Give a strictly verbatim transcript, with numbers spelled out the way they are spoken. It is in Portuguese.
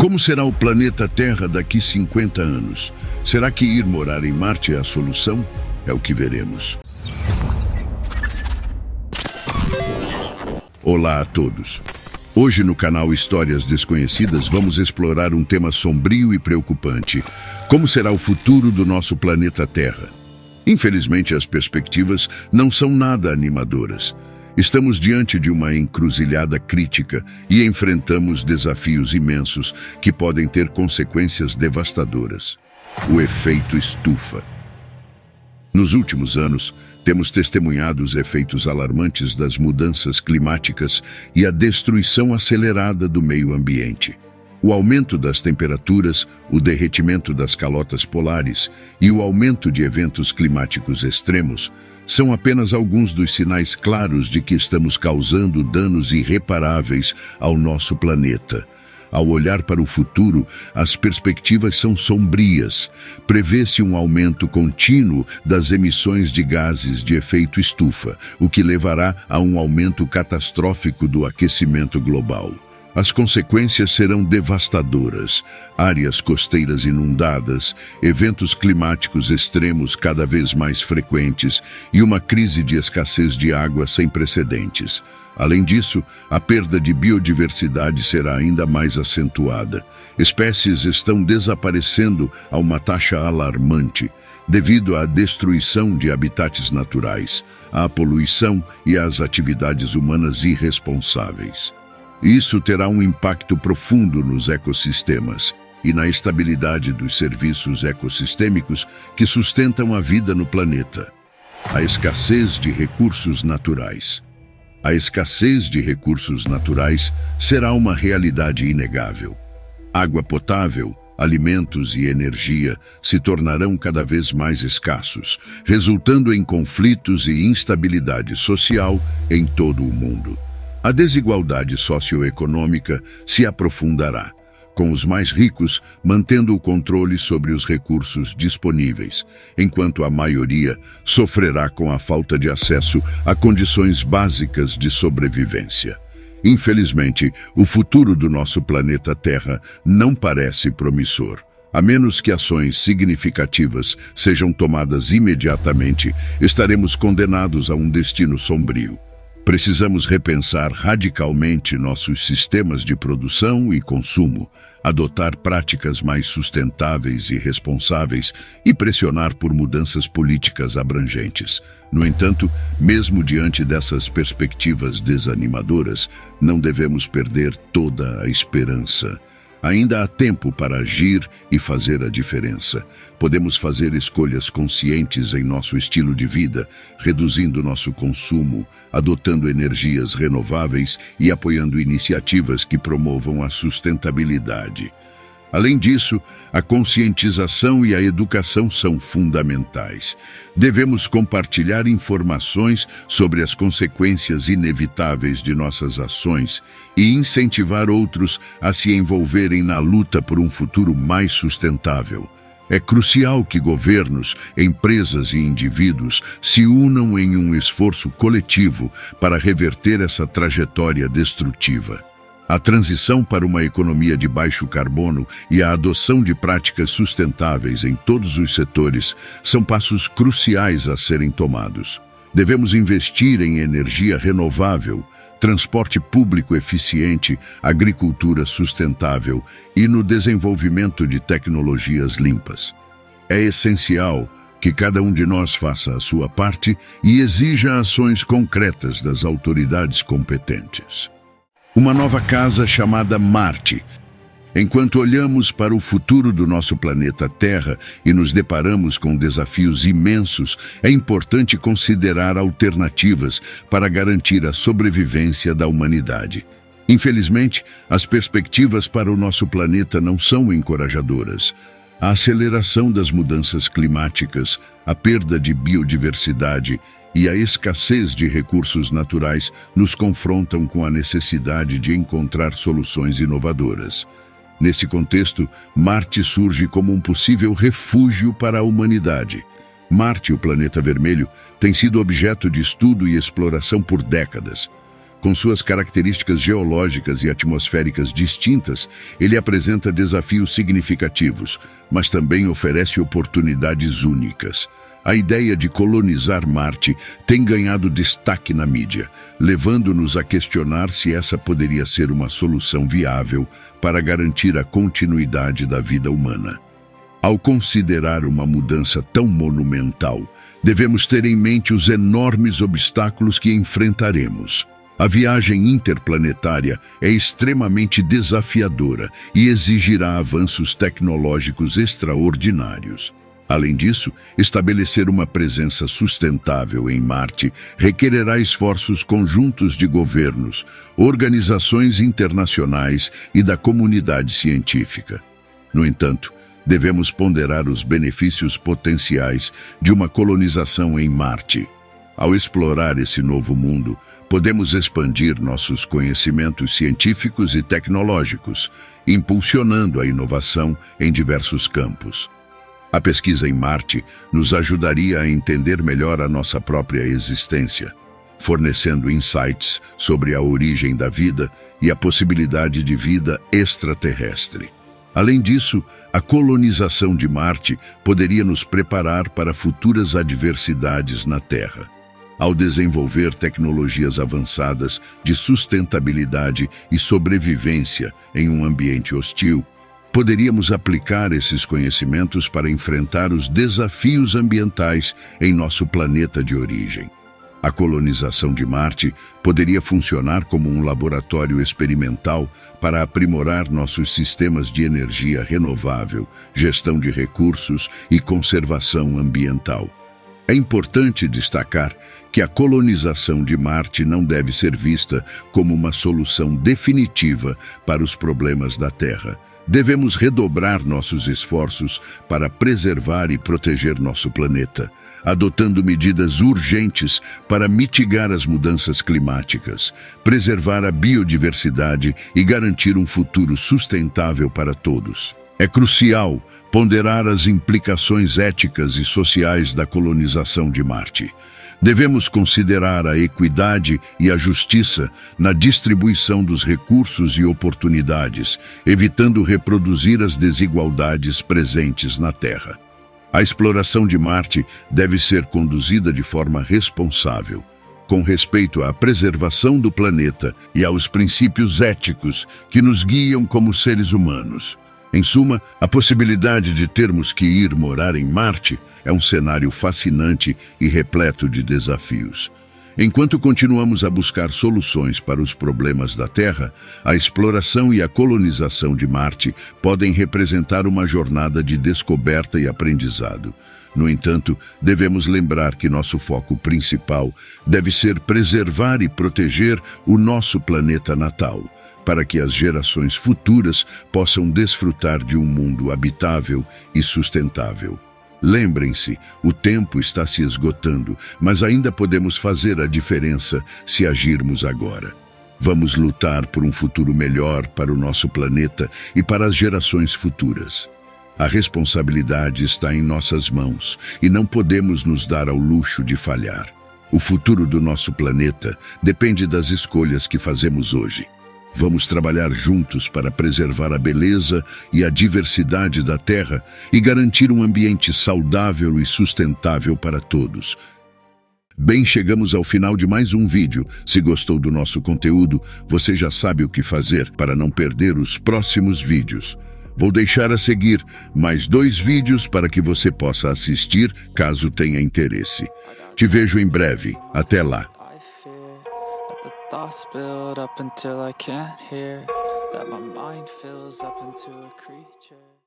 Como será o planeta Terra daqui cinquenta anos? Será que ir morar em Marte é a solução? É o que veremos. Olá a todos. Hoje no canal Histórias Desconhecidas vamos explorar um tema sombrio e preocupante. Como será o futuro do nosso planeta Terra? Infelizmente, as perspectivas não são nada animadoras. Estamos diante de uma encruzilhada crítica e enfrentamos desafios imensos que podem ter consequências devastadoras. O efeito estufa. Nos últimos anos, temos testemunhado os efeitos alarmantes das mudanças climáticas e a destruição acelerada do meio ambiente. O aumento das temperaturas, o derretimento das calotas polares e o aumento de eventos climáticos extremos são apenas alguns dos sinais claros de que estamos causando danos irreparáveis ao nosso planeta. Ao olhar para o futuro, as perspectivas são sombrias. Prevê-se um aumento contínuo das emissões de gases de efeito estufa, o que levará a um aumento catastrófico do aquecimento global. As consequências serão devastadoras. Áreas costeiras inundadas, eventos climáticos extremos cada vez mais frequentes e uma crise de escassez de água sem precedentes. Além disso, a perda de biodiversidade será ainda mais acentuada. Espécies estão desaparecendo a uma taxa alarmante, devido à destruição de habitats naturais, à poluição e às atividades humanas irresponsáveis. Isso terá um impacto profundo nos ecossistemas e na estabilidade dos serviços ecossistêmicos que sustentam a vida no planeta. A escassez de recursos naturais. A escassez de recursos naturais será uma realidade inegável. Água potável, alimentos e energia se tornarão cada vez mais escassos, resultando em conflitos e instabilidade social em todo o mundo. A desigualdade socioeconômica se aprofundará, com os mais ricos mantendo o controle sobre os recursos disponíveis, enquanto a maioria sofrerá com a falta de acesso a condições básicas de sobrevivência. Infelizmente, o futuro do nosso planeta Terra não parece promissor. A menos que ações significativas sejam tomadas imediatamente, estaremos condenados a um destino sombrio. Precisamos repensar radicalmente nossos sistemas de produção e consumo, adotar práticas mais sustentáveis e responsáveis e pressionar por mudanças políticas abrangentes. No entanto, mesmo diante dessas perspectivas desanimadoras, não devemos perder toda a esperança. Ainda há tempo para agir e fazer a diferença. Podemos fazer escolhas conscientes em nosso estilo de vida, reduzindo nosso consumo, adotando energias renováveis e apoiando iniciativas que promovam a sustentabilidade. Além disso, a conscientização e a educação são fundamentais. Devemos compartilhar informações sobre as consequências inevitáveis de nossas ações e incentivar outros a se envolverem na luta por um futuro mais sustentável. É crucial que governos, empresas e indivíduos se unam em um esforço coletivo para reverter essa trajetória destrutiva. A transição para uma economia de baixo carbono e a adoção de práticas sustentáveis em todos os setores são passos cruciais a serem tomados. Devemos investir em energia renovável, transporte público eficiente, agricultura sustentável e no desenvolvimento de tecnologias limpas. É essencial que cada um de nós faça a sua parte e exija ações concretas das autoridades competentes. Uma nova casa chamada Marte. Enquanto olhamos para o futuro do nosso planeta Terra e nos deparamos com desafios imensos, é importante considerar alternativas para garantir a sobrevivência da humanidade. Infelizmente, as perspectivas para o nosso planeta não são encorajadoras. A aceleração das mudanças climáticas, a perda de biodiversidade e a escassez de recursos naturais nos confrontam com a necessidade de encontrar soluções inovadoras. Nesse contexto, Marte surge como um possível refúgio para a humanidade. Marte, o planeta vermelho, tem sido objeto de estudo e exploração por décadas. Com suas características geológicas e atmosféricas distintas, ele apresenta desafios significativos, mas também oferece oportunidades únicas. A ideia de colonizar Marte tem ganhado destaque na mídia, levando-nos a questionar se essa poderia ser uma solução viável para garantir a continuidade da vida humana. Ao considerar uma mudança tão monumental, devemos ter em mente os enormes obstáculos que enfrentaremos. A viagem interplanetária é extremamente desafiadora e exigirá avanços tecnológicos extraordinários. Além disso, estabelecer uma presença sustentável em Marte requererá esforços conjuntos de governos, organizações internacionais e da comunidade científica. No entanto, devemos ponderar os benefícios potenciais de uma colonização em Marte. Ao explorar esse novo mundo, podemos expandir nossos conhecimentos científicos e tecnológicos, impulsionando a inovação em diversos campos. A pesquisa em Marte nos ajudaria a entender melhor a nossa própria existência, fornecendo insights sobre a origem da vida e a possibilidade de vida extraterrestre. Além disso, a colonização de Marte poderia nos preparar para futuras adversidades na Terra. Ao desenvolver tecnologias avançadas de sustentabilidade e sobrevivência em um ambiente hostil, poderíamos aplicar esses conhecimentos para enfrentar os desafios ambientais em nosso planeta de origem. A colonização de Marte poderia funcionar como um laboratório experimental para aprimorar nossos sistemas de energia renovável, gestão de recursos e conservação ambiental. É importante destacar que a colonização de Marte não deve ser vista como uma solução definitiva para os problemas da Terra. Devemos redobrar nossos esforços para preservar e proteger nosso planeta, adotando medidas urgentes para mitigar as mudanças climáticas, preservar a biodiversidade e garantir um futuro sustentável para todos. É crucial ponderar as implicações éticas e sociais da colonização de Marte. Devemos considerar a equidade e a justiça na distribuição dos recursos e oportunidades, evitando reproduzir as desigualdades presentes na Terra. A exploração de Marte deve ser conduzida de forma responsável, com respeito à preservação do planeta e aos princípios éticos que nos guiam como seres humanos. Em suma, a possibilidade de termos que ir morar em Marte é um cenário fascinante e repleto de desafios. Enquanto continuamos a buscar soluções para os problemas da Terra, a exploração e a colonização de Marte podem representar uma jornada de descoberta e aprendizado. No entanto, devemos lembrar que nosso foco principal deve ser preservar e proteger o nosso planeta natal, para que as gerações futuras possam desfrutar de um mundo habitável e sustentável. Lembrem-se, o tempo está se esgotando, mas ainda podemos fazer a diferença se agirmos agora. Vamos lutar por um futuro melhor para o nosso planeta e para as gerações futuras. A responsabilidade está em nossas mãos e não podemos nos dar ao luxo de falhar. O futuro do nosso planeta depende das escolhas que fazemos hoje. Vamos trabalhar juntos para preservar a beleza e a diversidade da Terra e garantir um ambiente saudável e sustentável para todos. Bem, chegamos ao final de mais um vídeo. Se gostou do nosso conteúdo, você já sabe o que fazer para não perder os próximos vídeos. Vou deixar a seguir mais dois vídeos para que você possa assistir caso tenha interesse. Te vejo em breve. Até lá. Thoughts build up until I can't hear, that my mind fills up into a creature.